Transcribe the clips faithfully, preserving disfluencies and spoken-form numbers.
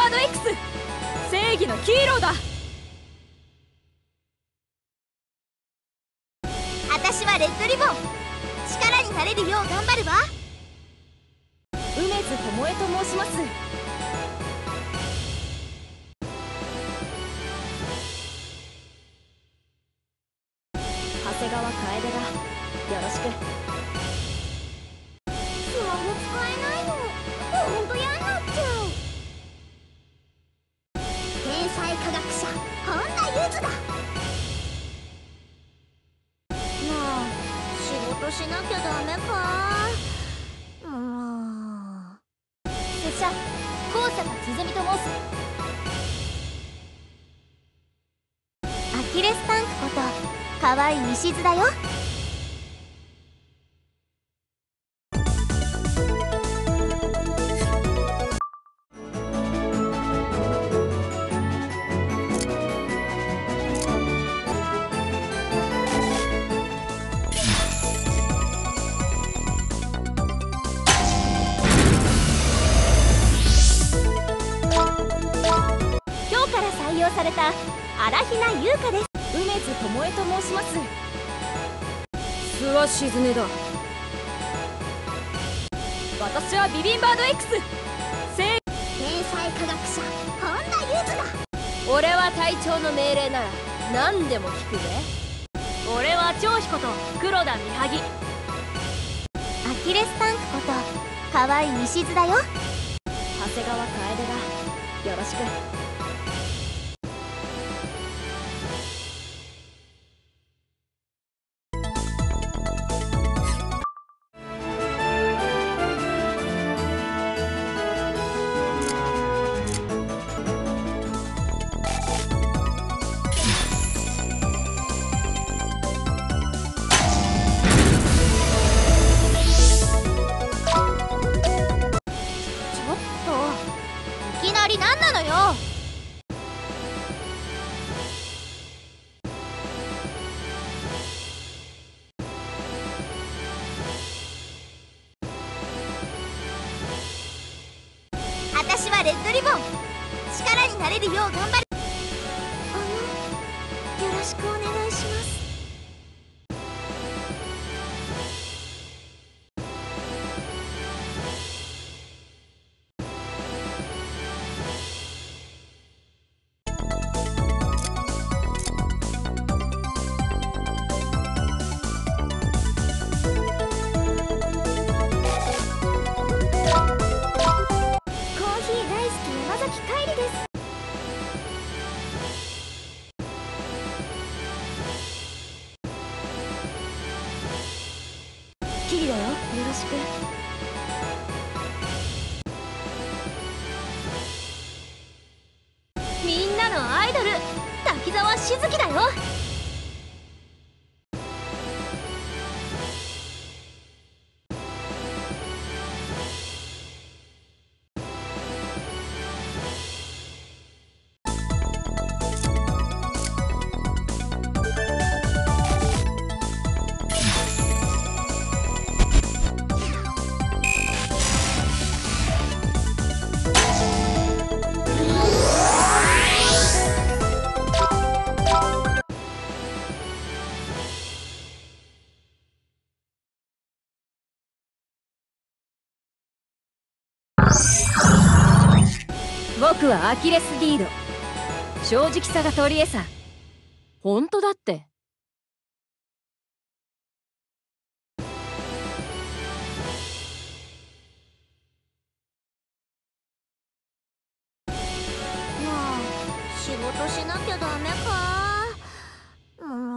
バード X、 正義のヒーローだ。 私はレッドリボン、力になれるよう頑張るわ。 梅津智恵と申します。長谷川楓だ。よろしく。 スマホ使えないの、ほんと嫌になっちゃう。天才科学者本田ゆずだ。まあ仕事しなきゃダメか。もう拙者高坂つづみと申す。アキレスタンクこと河合西津だよ。今日から採用された荒ひな優香です。 梅津智恵と申します。諏訪静音だ。私はビビンバード X、 正天才科学者本田ゆずだ。 俺は隊長の命令なら何でも聞くぜ。俺は張飛こと黒田美萩。 アキレスタンクこと河合西津だよ。 長谷川楓だ。よろしく。 いきなり何なのよ。私はレッドリボン、力になれるよう頑張る。あの、よろしくお願いします。 キリだよ。よろしく。 みんなのアイドル滝沢しずきだよ。 僕はアキレス・ディード。正直さが取り柄さ。本当だって。 まあ仕事しなきゃダメか。もう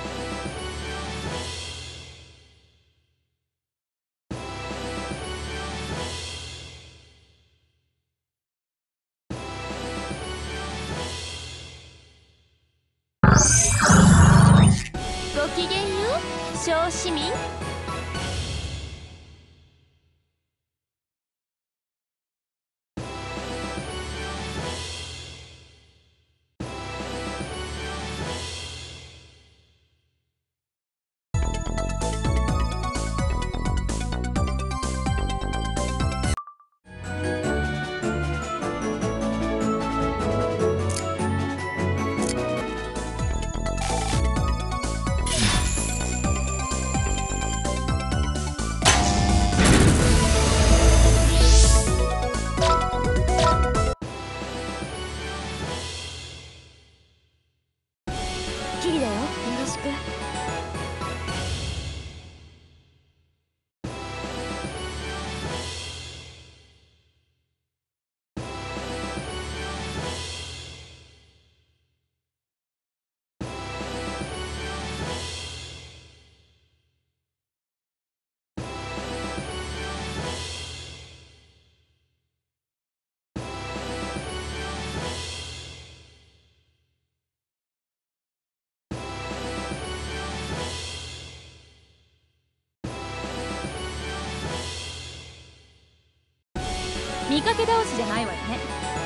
ごきげんよう小市民。 見かけ倒しじゃないわよね。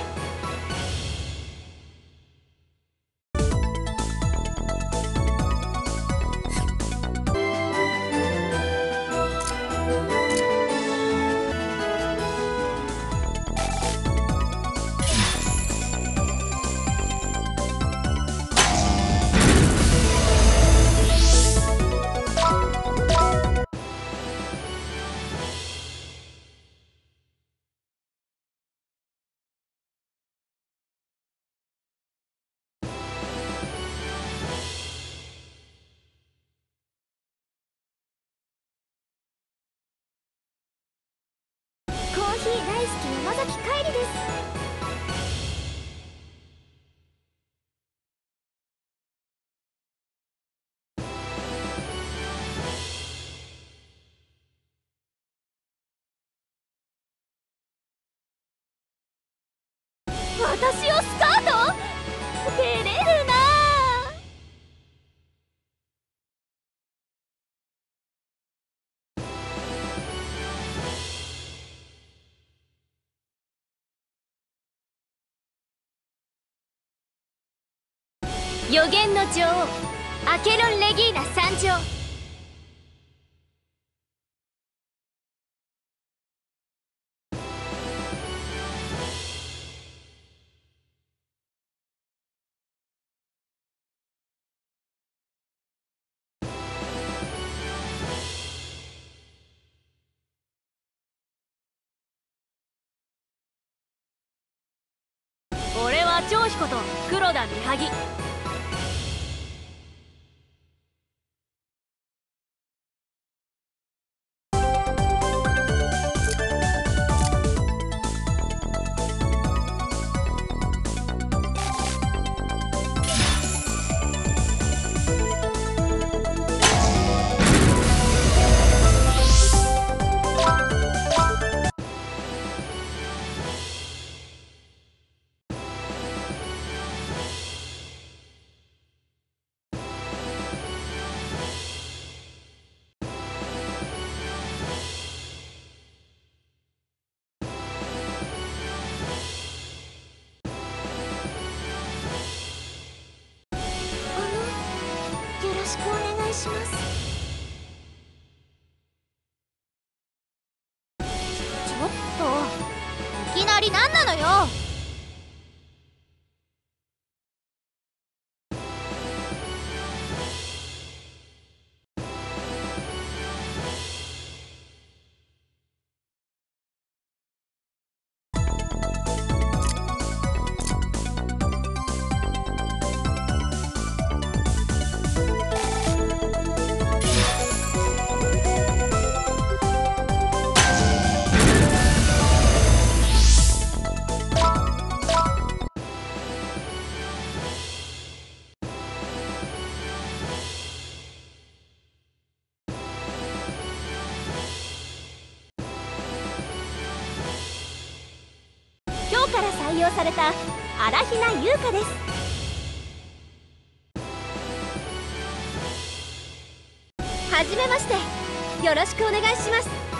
コーヒー大好き山崎かいりです。 私をスカート？照れるな。予言の女王アケロン・レギーナ参上。俺は長彦と黒田美萩。 よろしくお願いします。ちょっといきなり何なのよ。今日から採用された荒ひな優香です。はじめまして、よろしくお願いします。